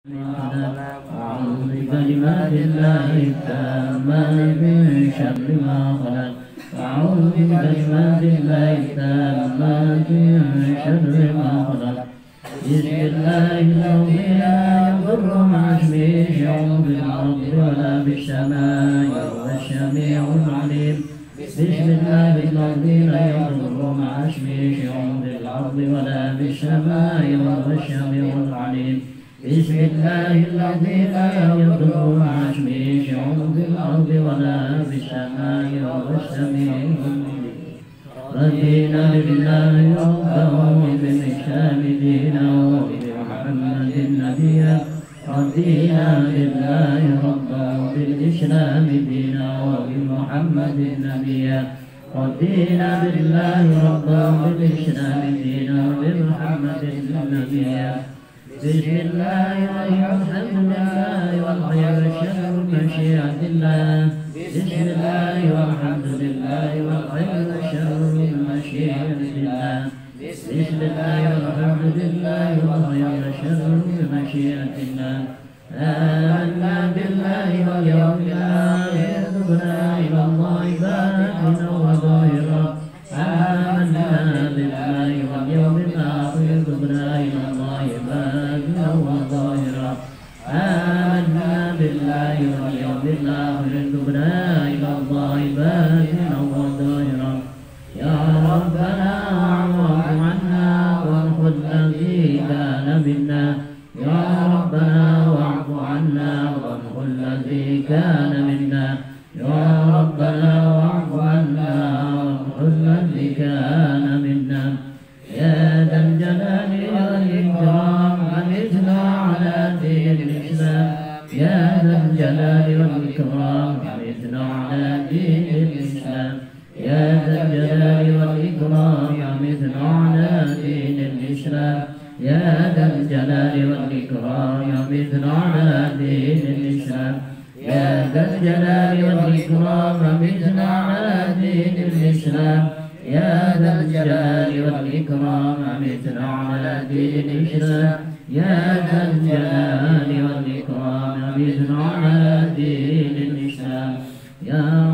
أعوذ بكلمات الله التامات من شر ما خلق. أعوذ بكلمات الله التامات من شر ما خلق. بسم الله الذي لا يضر مع اسمه شيء في الأرض ولا في السماء وهو السميع العليم. بسم الله الذي لا يضر مع اسمه شيء في الأرض ولا في السماء وهو السميع العليم. بسم الله الذي لا يضر مع اسمه شيء في الأرض ولا في السماء وهو السميع العليم. رضينا بالله ربا وبالإسلام دينا وبمحمد نبيا. رضينا بالله ربا وبالإسلام دينا وبمحمد نبيا. رضينا بالله ربا وبالإسلام دينا وبمحمد نبيا. بسم الله والحمد لله والخير والشر بمشيئة الله. بسم الله والحمد لله والخير والشر بمشيئة الله. بسم الله والحمد لله والخير والشر بمشيئة الله. آمنا بالله واليوم الآخر تبنا إلى الله باطنا وظاهرا. آمنا بالله واليوم الآخر تبنا إلى الله باطنا وظاهرا. آمنا بالله واليوم الآخر تبنا إلى الله باطنا وظاهرا. يا ربنا واعف عنا وامحو الذي كان منا. يا ربنا واعف عنا وامحو الذي كان منا. يا ربنا واعف عنا وامحو الذي كان منا. يا ذا الجلال والإكرام أمتنا على دين الإسلام. يا ذا الجلال والإكرام أمتنا على دين الإسلام. يا ذا الجلال والإكرام أمتنا على دين الإسلام. يا ذا الجلال والإكرام أمتنا على دين الإسلام. يا ذا الجلال والإكرام أمتنا على دين الإسلام. يا ذا الجلال والإكرام أمتنا على دين الإسلام. يا ذا الجلال والإكرام أمتنا على دين الإسلام. يا